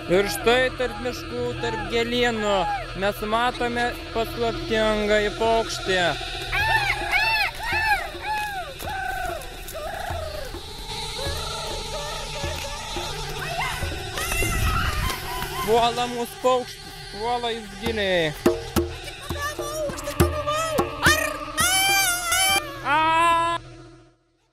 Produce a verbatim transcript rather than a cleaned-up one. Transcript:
Ir štai tarp miškų, tarp gėlynų mes matome paslaptingąjį paukštį. Puola mūsų paukštis, puola jis giliai.